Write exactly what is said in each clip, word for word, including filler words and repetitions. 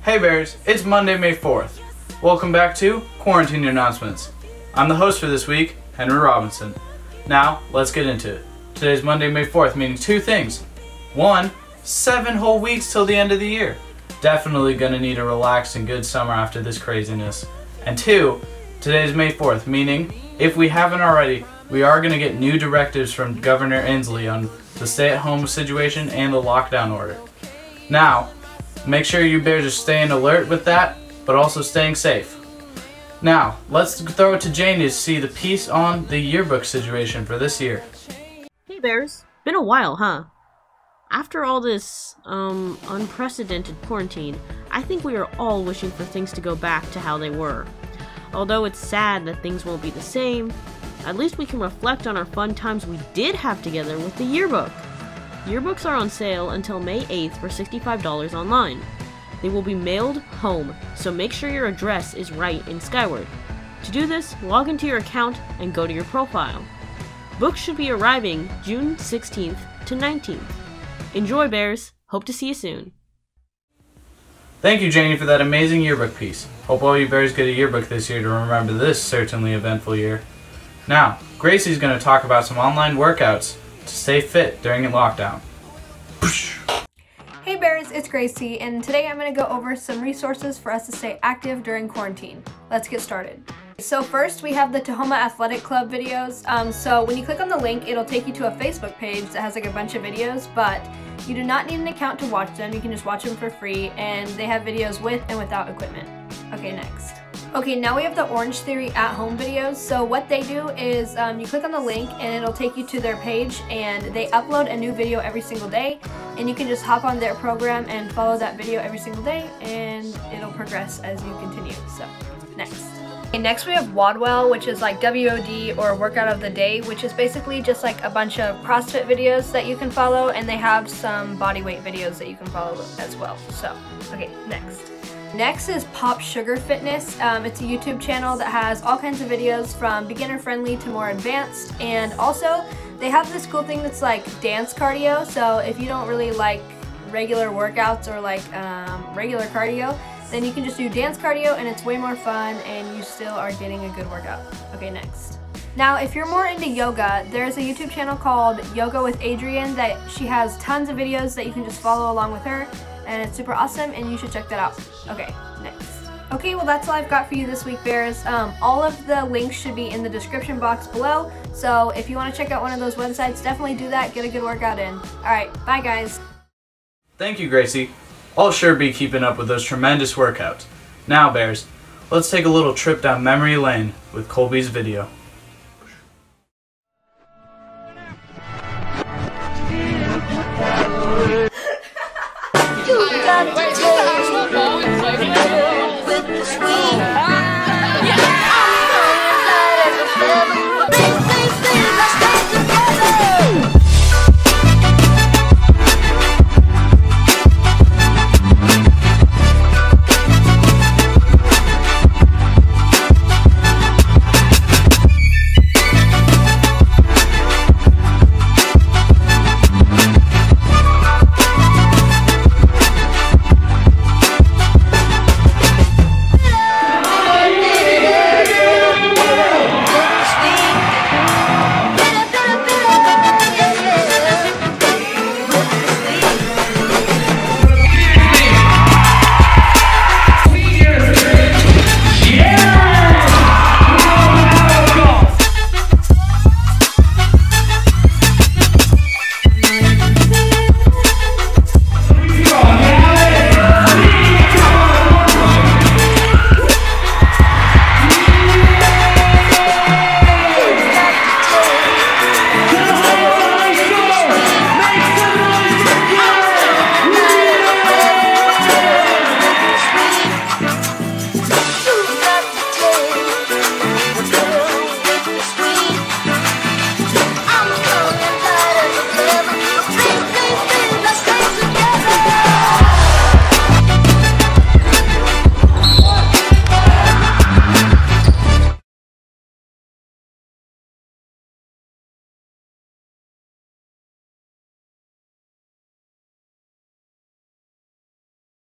Hey Bears, it's Monday, May fourth. Welcome back to Quarantine Announcements. I'm the host for this week, Henry Robinson. Now, let's get into it. Today's Monday, May fourth, meaning two things. One, seven whole weeks till the end of the year. Definitely gonna need a relaxed and good summer after this craziness. And two, today's May fourth, meaning, if we haven't already, we are gonna get new directives from Governor Inslee on the stay-at-home situation and the lockdown order. Now, make sure you Bears are staying alert with that, but also staying safe. Now, let's throw it to Janie to see the piece on the yearbook situation for this year. Hey Bears, been a while, huh? After all this, um, unprecedented quarantine, I think we are all wishing for things to go back to how they were. Although it's sad that things won't be the same, at least we can reflect on our fun times we did have together with the yearbook. Yearbooks are on sale until May eighth for sixty-five dollars online. They will be mailed home, so make sure your address is right in Skyward. To do this, log into your account and go to your profile. Books should be arriving June sixteenth to nineteenth. Enjoy, Bears! Hope to see you soon. Thank you, Janie, for that amazing yearbook piece. Hope all you Bears get a yearbook this year to remember this certainly eventful year. Now, Gracie's going to talk about some online workouts to stay fit during a lockdown. Hey Bears, it's Gracie, and today I'm going to go over some resources for us to stay active during quarantine. Let's get started. So first we have the Tahoma Athletic Club videos. Um, so when you click on the link, it'll take you to a Facebook page that has like a bunch of videos, but you do not need an account to watch them. You can just watch them for free, and they have videos with and without equipment. Okay, next. Okay, now we have the Orange Theory at home videos. So what they do is um, you click on the link and it'll take you to their page, and they upload a new video every single day, and you can just hop on their program and follow that video every single day, and it'll progress as you continue. So next. Okay, next we have Wadwell, which is like W O D or Workout of the Day, which is basically just like a bunch of CrossFit videos that you can follow, and they have some body weight videos that you can follow as well. So, okay, next. Next is Pop Sugar Fitness. Um, it's a YouTube channel that has all kinds of videos from beginner friendly to more advanced, and also they have this cool thing that's like dance cardio. So if you don't really like regular workouts or like um, regular cardio, then you can just do dance cardio, and it's way more fun and you still are getting a good workout. Okay, next. Now, if you're more into yoga, there's a YouTube channel called Yoga with Adriene that she has tons of videos that you can just follow along with her, and it's super awesome, and you should check that out. Okay, next. Okay, well that's all I've got for you this week, Bears. Um, all of the links should be in the description box below, so if you want to check out one of those websites, definitely do that. Get a good workout in. Alright, bye guys. Thank you, Gracie. I'll sure be keeping up with those tremendous workouts. Now, Bears, let's take a little trip down memory lane with Colby's video.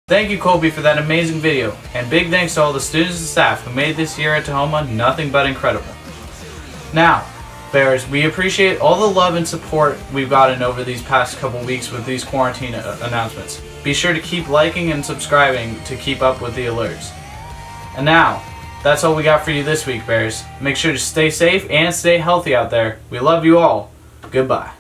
Thank you, Colby, for that amazing video, and big thanks to all the students and staff who made this year at Tahoma nothing but incredible. Now, Bears, we appreciate all the love and support we've gotten over these past couple weeks with these quarantine uh, announcements. Be sure to keep liking and subscribing to keep up with the alerts. And now, that's all we got for you this week, Bears. Make sure to stay safe and stay healthy out there. We love you all. Goodbye.